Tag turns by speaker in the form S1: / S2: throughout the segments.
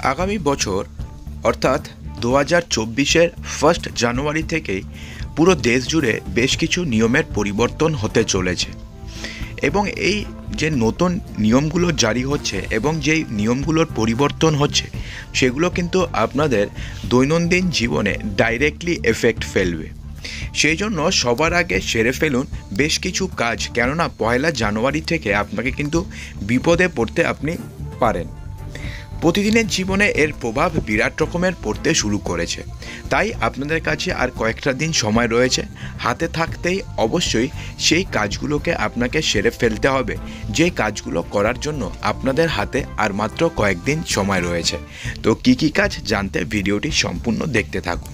S1: আগামী বছর অর্থাৎ 2024-এর 1 জানুয়ারি থেকেই পুরো দেশ জুড়ে বেশ কিছু নিয়মের পরিবর্তন হতে চলেছে এবং এই যে নতুন নিয়মগুলো জারি হচ্ছে এবং যেই নিয়মগুলোর পরিবর্তন হচ্ছে সেগুলো কিন্তু আপনাদের দৈনন্দিন জীবনে ডাইরেক্টলি এফেক্ট ফেলবে। সেই জন্য সবার আগে সেরে ফেলুন বেশ কিছু কাজ, কেননা 1 জানুয়ারি থেকে আপনাকে কিন্তু বিপদে পড়তে আপনি পারেন। প্রতিদিনের জীবনে এর প্রভাব বিরাট রকমের পড়তে শুরু করেছে, তাই আপনাদের কাছে আর কয়েকটা দিন সময় রয়েছে। হাতে থাকতেই অবশ্যই সেই কাজগুলোকে আপনাকে সেরে ফেলতে হবে, যে কাজগুলো করার জন্য আপনাদের হাতে আর মাত্র কয়েকদিন সময় রয়েছে। তো কী কাজ জানতে ভিডিওটি সম্পূর্ণ দেখতে থাকুন।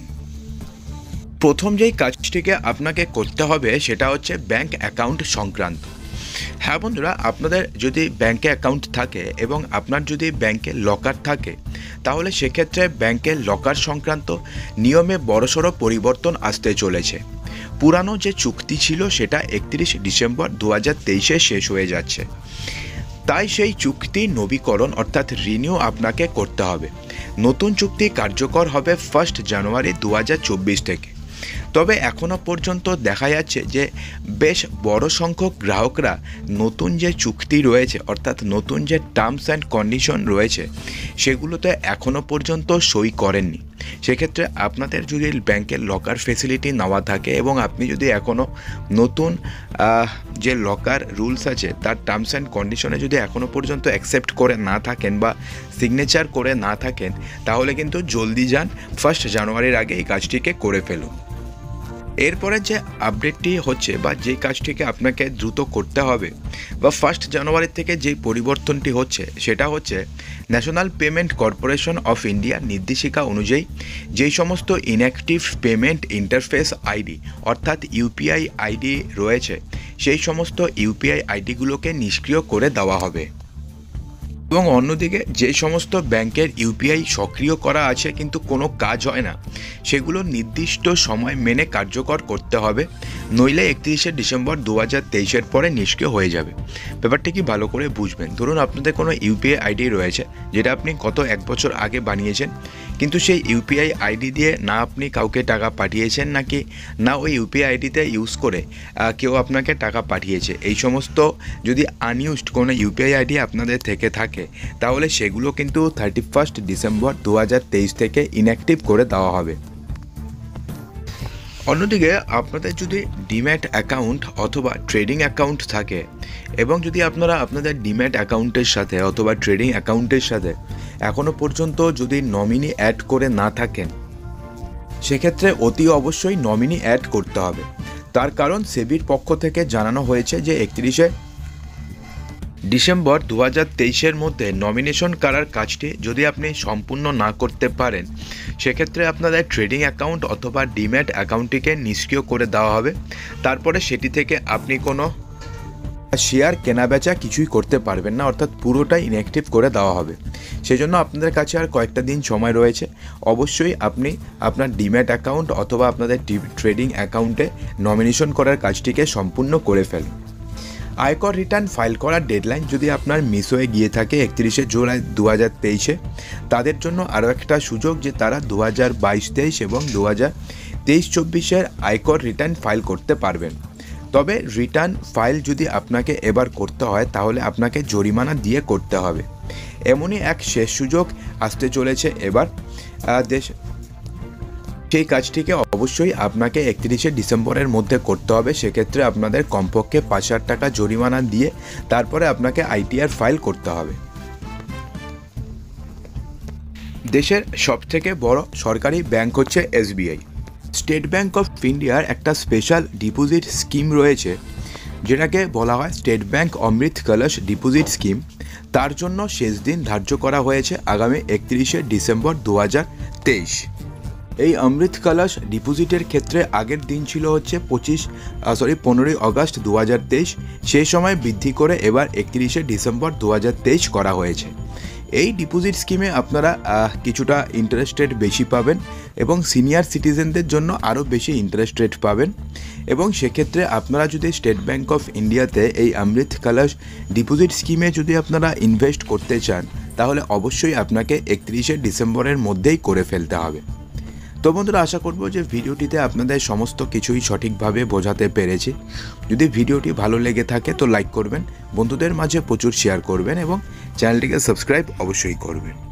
S1: প্রথম যেই কাজটিকে আপনাকে করতে হবে সেটা হচ্ছে ব্যাংক অ্যাকাউন্ট সংক্রান্ত। হ্যাঁ বন্ধুরা, আপনাদের যদি ব্যাংকে অ্যাকাউন্ট থাকে এবং আপনার যদি ব্যাংকে লকার থাকে তাহলে সেক্ষেত্রে ব্যাংকের লকার সংক্রান্ত নিয়মে বড়সড় পরিবর্তন আসতে চলেছে। পুরানো যে চুক্তি ছিল সেটা 31 ডিসেম্বর 2023-এ শেষ হয়ে যাচ্ছে, তাই সেই চুক্তি নবীকরণ অর্থাৎ রিনিউ আপনাকে করতে হবে। নতুন চুক্তি কার্যকর হবে 1 জানুয়ারি 2024 থেকে। তবে এখনও পর্যন্ত দেখা যাচ্ছে যে বেশ বড় সংখ্যক গ্রাহকরা নতুন যে চুক্তি রয়েছে অর্থাৎ নতুন যে টার্মস অ্যান্ড কন্ডিশন রয়েছে সেগুলোতে এখনও পর্যন্ত সই করেননি। সেক্ষেত্রে আপনাদের যদি ব্যাংকের লকার ফেসিলিটি নেওয়া থাকে এবং আপনি যদি এখনও নতুন যে লকার রুলস আছে তার টার্মস অ্যান্ড কন্ডিশনে যদি এখনও পর্যন্ত অ্যাকসেপ্ট করে না থাকেন বা সিগনেচার করে না থাকেন তাহলে কিন্তু জলদি যান, 1 জানুয়ারির আগে এই কাজটিকে করে ফেলুন। এরপরে যে আপডেটটি হচ্ছে বা যে কাজটিকে আপনাকে দ্রুত করতে হবে বা 1 জানুয়ারি থেকে যে পরিবর্তনটি হচ্ছে সেটা হচ্ছে ন্যাশনাল পেমেন্ট কর্পোরেশন অফ ইন্ডিয়ার নির্দেশিকা অনুযায়ী যেই সমস্ত ইনঅ্যাক্টিভ পেমেন্ট ইন্টারফেস আইডি অর্থাৎ ইউপিআই আইডি রয়েছে সেই সমস্ত ইউপিআই আইডিগুলোকে নিষ্ক্রিয় করে দেওয়া হবে। এবং অন্যদিকে যে সমস্ত ব্যাংকের ইউপিআই সক্রিয় করা আছে কিন্তু কোনো কাজ হয় না সেগুলো নির্দিষ্ট সময় মেনে কার্যকর করতে হবে, নইলে 31 ডিসেম্বর 2023-এর পরে নিষ্ক্রিয় হয়ে যাবে। ব্যাপারটি কি ভালো করে বুঝবেন। ধরুন আপনাদের কোনো ইউপিআই আইডি রয়েছে যেটা আপনি গত 1 বছর আগে বানিয়েছেন, কিন্তু সেই ইউপিআই আইডি দিয়ে না আপনি কাউকে টাকা পাঠিয়েছেন নাকি না ওই ইউপিআই আইডিতে ইউজ করে কেউ আপনাকে টাকা পাঠিয়েছে, এই সমস্ত যদি আনইউজড কোনো ইউপিআই আইডি আপনাদের থেকে থাকে তাহলে সেগুলো কিন্তু 31 ডিসেম্বর 2023 থেকে ইনঅ্যাক্টিভ করে দেওয়া হবে। অন্যদিকে আপনাদের যদি ডিম্যাট অ্যাকাউন্ট অথবা ট্রেডিং অ্যাকাউন্ট থাকে এবং যদি আপনারা আপনাদের ডিম্যাট অ্যাকাউন্টের সাথে অথবা ট্রেডিং অ্যাকাউন্টের সাথে এখনও পর্যন্ত যদি নমিনি অ্যাড করে না থাকেন সেক্ষেত্রে অতি অবশ্যই নমিনি অ্যাড করতে হবে। তার কারণ সেবির পক্ষ থেকে জানানো হয়েছে যে 31 ডিসেম্বর 2023-এর মধ্যে নমিনেশন করার কাজটি যদি আপনি সম্পূর্ণ না করতে পারেন সেক্ষেত্রে আপনাদের ট্রেডিং অ্যাকাউন্ট অথবা ডিম্যাট অ্যাকাউন্টটিকে নিষ্ক্রিয় করে দেওয়া হবে। তারপরে সেটি থেকে আপনি কোনো শেয়ার কেনাবেচা কিছুই করতে পারবেন না, অর্থাৎ পুরোটাই ইনঅ্যাক্টিভ করে দেওয়া হবে। সেজন্য আপনাদের কাছে আর কয়েকটা দিন সময় রয়েছে। অবশ্যই আপনি আপনার ডিম্যাট অ্যাকাউন্ট অথবা আপনাদের ট্রেডিং অ্যাকাউন্টে নমিনেশন করার কাজটিকে সম্পূর্ণ করে ফেলুন। আয়কর রিটার্ন ফাইল করার ডেডলাইন যদি আপনার মিস হয়ে গিয়ে থাকে 31 জুলাই 2023-এ, তাদের জন্য আরও একটা সুযোগ যে তারা 2022-23 এবং 2023-24-এর আয়কর রিটার্ন ফাইল করতে পারবেন। তবে রিটার্ন ফাইল যদি আপনাকে এবার করতে হয় তাহলে আপনাকে জরিমানা দিয়ে করতে হবে। এমনই এক শেষ সুযোগ আসতে চলেছে এবার দেশ, সেই কাজটিকে অবশ্যই আপনাকে 31 ডিসেম্বরের মধ্যে করতে হবে। সেক্ষেত্রে আপনাদের কমপক্ষে 5,000 টাকা জরিমানা দিয়ে তারপরে আপনাকে আইটিআর ফাইল করতে হবে। দেশের সবথেকে বড় সরকারি ব্যাংক হচ্ছে এসবিআই। স্টেট ব্যাংক অফ ইন্ডিয়ার একটা স্পেশাল ডিপোজিট স্কিম রয়েছে যেটাকে বলা হয় স্টেট ব্যাংক অমৃত কলস ডিপোজিট স্কিম। তার জন্য শেষ দিন ধার্য করা হয়েছে আগামী 31 ডিসেম্বর 2023। এই অমৃত কলস ডিপোজিটের ক্ষেত্রে আগের দিন ছিল হচ্ছে 15ই আগস্ট 2023, সেই সময় বৃদ্ধি করে এবার 31 ডিসেম্বর 2023 করা হয়েছে। এই ডিপোজিট স্কিমে আপনারা কিছুটা ইন্টারেস্ট রেট বেশি পাবেন এবং সিনিয়র সিটিজেনদের জন্য আরও বেশি ইন্টারেস্ট রেট পাবেন। এবং সেক্ষেত্রে আপনারা যদি স্টেট ব্যাংক অফ ইন্ডিয়াতে এই অমৃত কলস ডিপোজিট স্কিমে যদি আপনারা ইনভেস্ট করতে চান তাহলে অবশ্যই আপনাকে 31শে ডিসেম্বরের মধ্যেই করে ফেলতে হবে। তো বন্ধুরা, আশা করব যে ভিডিওটিতে আপনাদের সমস্ত কিছুই সঠিকভাবে বোঝাতে পেরেছি। যদি ভিডিওটি ভালো লেগে থাকে তো লাইক করবেন, বন্ধুদের মাঝে প্রচুর শেয়ার করবেন এবং চ্যানেলটিকে সাবস্ক্রাইব অবশ্যই করবেন।